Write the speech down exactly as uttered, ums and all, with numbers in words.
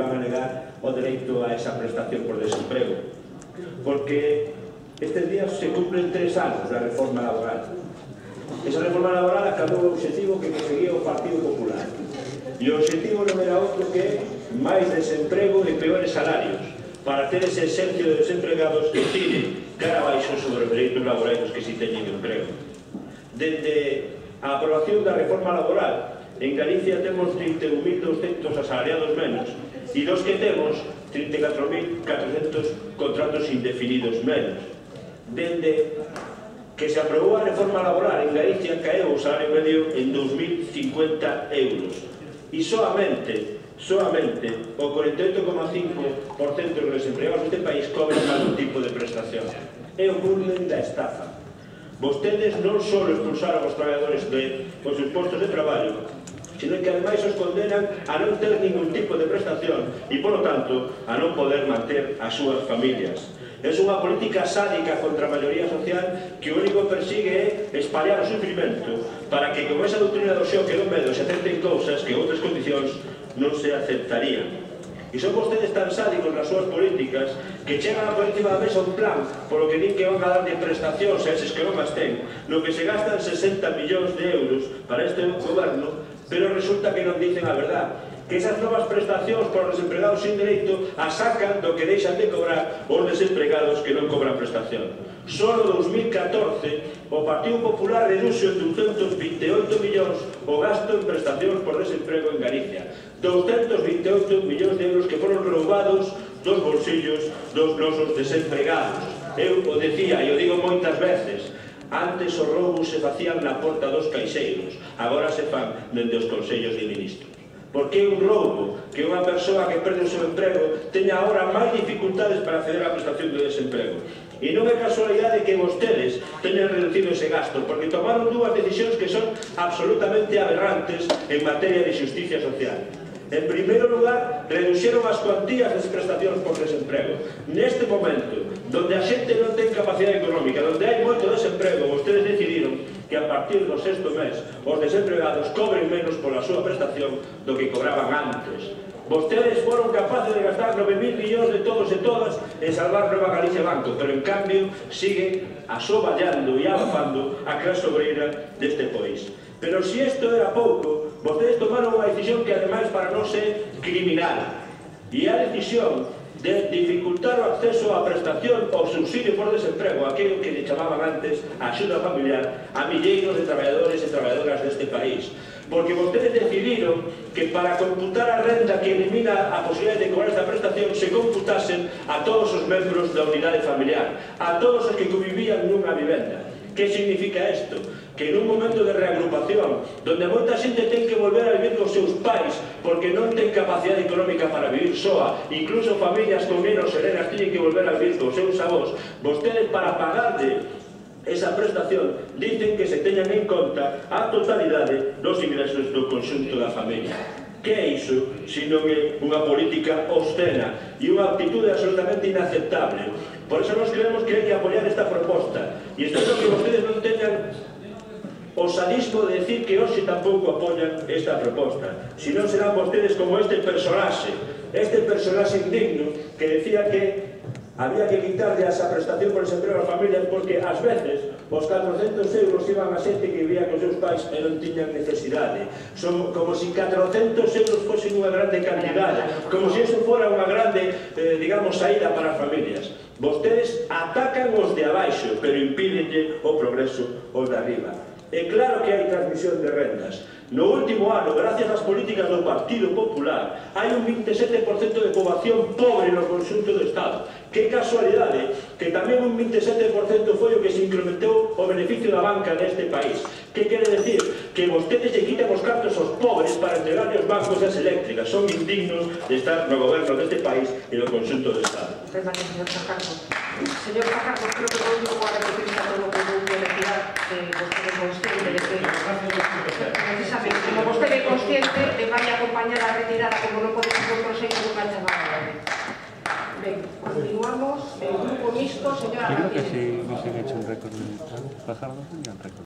van a negar o dereito a esa prestación por desemprego. Porque estes días se cumplen tres anos da reforma laboral. Esa reforma laboral acabou o obxectivo que conseguía o Partido Popular. E o obxectivo non era outro que máis desemprego e peores salarios, para ter ese exercio de desempregados que tire cara baixo sobre os dereitos laborais dos que si teñen emprego. Dende a aprobación da reforma laboral, en Galicia temos trinta e un mil doscentos asalariados menos e dos que temos trinta e catro mil catrocentos contratos indefinidos menos. Dende que se aprobou a reforma laboral en Galicia caeu o salario medio en dous mil cincuenta euros e soamente soamente o cuarenta e oito coma cinco por cento dos desempregados deste país cobran algún tipo de prestación. É o culmen da estafa. Vostedes non só expulsaron os traballadores dos seus postos de traballo, sino que ademais os condenan a non ter ningún tipo de prestación e, polo tanto, a non poder manter as súas familias. É unha política sádica contra a maioría social que o único que persigue é espallar o sufrimento para que, como esa doutrina do xoque do medo, se acepten cousas que en outras condicións non se aceptarían. E son vostedes tan sádicos nas súas políticas que chegan a por encima da mesa un plan polo que din que van a dar de prestacións a eses que non as ten, no que se gastan sesenta millóns de euros para este goberno, pero resulta que non dicen a verdade, que esas novas prestacións para os desempregados sin dereito as sacan do que deixan de cobrar os desempregados que non cobran prestación. Só no dos mil catorce o Partido Popular reduxo en douscentos vinte e oito millóns o gasto en prestacións por desemprego en Galicia. douscentos vinte e oito millóns de euros que foron roubados dos bolsillos dos nosos desempregados. Eu o decía e o digo moitas veces, antes os roubos se facían na porta dos caixeiros, agora se fan dende os consellos de ministros. Porque é un roubo que unha persoa que perde o seu emprego teña agora máis dificultades para acceder á prestación de desemprego. E non é casualidade que vostedes teñan reducido ese gasto, porque tomaron dúas decisións que son absolutamente aberrantes en materia de xusticia social. En primeiro lugar, reduxeron as cuantías das prestacións por desemprego. Neste momento, donde a xente non ten capacidade económica, donde hai moito desemprego, vostedes decidiron que a partir do sexto mes os desempregados cobren menos pola súa prestación do que cobraban antes. Vostedes foron capaces de gastar nove mil millóns de todos e todas en salvar Nova Galicia Banco, pero en cambio siguen asoballando e abafando a clase obreira deste país. Pero se isto era pouco, vostedes tomaron unha decisión que ademais para non ser criminal, e a decisión de dificultar o acceso á prestación ou subsidio por desemprego, aquilo que le chamaban antes a axuda familiar, a milleiros de traballadores e traballadoras deste país. Porque vostedes decidiron que para computar a renda que elimina a posibilidade de cobrar esta prestación se computasen a todos os membros da unidade familiar, a todos os que convivían nunha vivenda. Que significa isto? Que nun momento de reagrupación, donde moita xente ten que volver a vivir cos seus pais porque non ten capacidade económica para vivir soa, incluso familias con menos serenas teñen que volver a vivir cos seus avós, vostedes para pagarle esa prestación dicen que se teñan en conta a totalidade dos ingresos do conxunto da familia. Que é iso, se non é unha política obscena e unha actitude absolutamente inaceptable? Por iso nos creemos que hai que apoiar esta proposta e espero que vostedes non teñan o sadismo de decir que hoxe tampouco apoian esta proposta, senón serán vostedes como este personaxe este personaxe indigno que decía que había que quitarle esa prestación por desemprego ás familias porque ás veces os catrocentos euros iban a xente que vivía con seus pais e non tiñan necesidade. Son como se catrocentos euros fosen unha grande cantidade, como se iso fora unha grande, eh, digamos, saída para as familias. Vostedes atacan os de abaixo, pero impídenlle o progreso os de arriba. É claro que hai transmisión de rendas. No último ano, gracias ás políticas do Partido Popular, hai un vinte e sete por cento de poboación pobre no conxunto do Estado. Que casualidade que tamén un vinte e sete por cento foi o que se incrementou o beneficio da banca neste país. Que quere decir? Que vostedes lle quitan os cartos aos pobres para entregarle aos bancos as eléctricas. Son indignos de estar no goberno deste país e no conxunto do Estado. Gracias, señor Fajardo. Señor Fajardo, creo que lo único a repetir está todo lo que voy a retirar, que vostede é consciente de que precisamente, como vostede é consciente, e vai acompañar a retirada como non pode ser outro xeito dunha chamada. Ben, continuamos. El grupo mixto, señora. Creo que si no se han hecho un récord de Fajardo, tendrían récord.